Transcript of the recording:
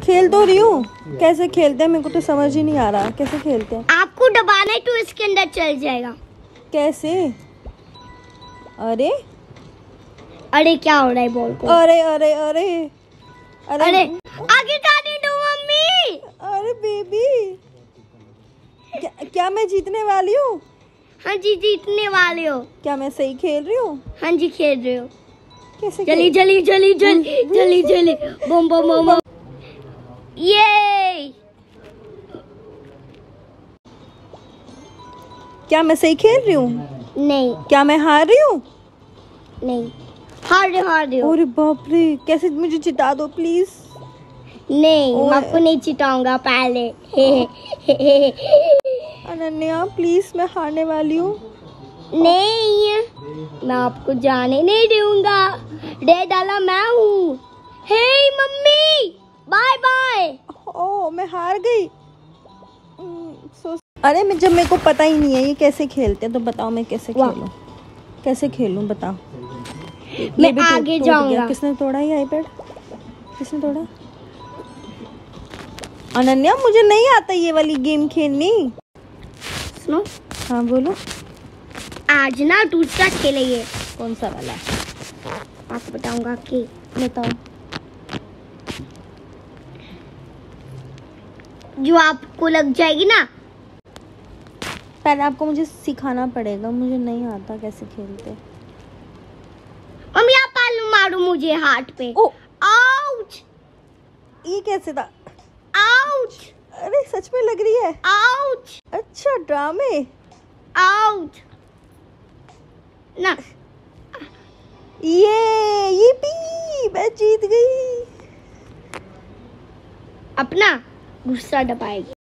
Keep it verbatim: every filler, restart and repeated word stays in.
खेल तो रही हूँ। कैसे खेलते हैं मेरे को तो समझ ही नहीं आ रहा, कैसे खेलते हैं? आपको दबाना है तो इसके अंदर चल जाएगा। कैसे? अरे अरे क्या हो रहा है बॉल को? अरे अरे अरे अरे अरे आगे जाने दो मम्मी। अरे बेबी, क्या, क्या मैं जीतने वाली हूँ? हाँ जी जीतने वाले हो। क्या मैं सही खेल रही हूँ? हाँ जी खेल रहे हो। कैसे जली जली जली जली जली जली बम बम बम बम। ये क्या मैं सही खेल रही हूँ? नहीं। क्या मैं हार रही हूँ? नहीं हार रहे हार रहे हो। अरे बाप रे, कैसे? मुझे जिता दो प्लीज। नहीं मैं आपको नहीं चिताऊंगा पहले। अनन्या प्लीज, मैं हारने वाली हूँ। नहीं मैं आपको जाने नहीं दूंगा। डे डाला मैं हूँ। Hey mummy bye bye. ओ मैं हार गई। सो अरे मैं जब मेरे को पता ही नहीं है ये कैसे खेलते हैं तो बताओ मैं कैसे खेलूं? कैसे खेलूं बताओ? मैं आगे जाऊंगा। किसने तोड़ा ये आईपैड? किसने तोड़ा? अनन्या मुझे नहीं आता ये वाली गेम खेलनी। सुनो। हाँ बोलो। आज ना दूसरा खेलेंगे। कौन सा वाला? आपको बताऊंगा कि बताओ। जो आपको लग जाएगी ना। पहले आपको मुझे सिखाना पड़ेगा, मुझे नहीं आता कैसे खेलते। मम्मी आप पालू मारो मुझे हाथ पे। Oh ouch. ये कैसे था? आउच। अरे सच में लग रही है। आउच। अच्छा ड्रामे। आउच ना। ये ये पी मैं जीत गई। अपना गुस्सा दबाएगी।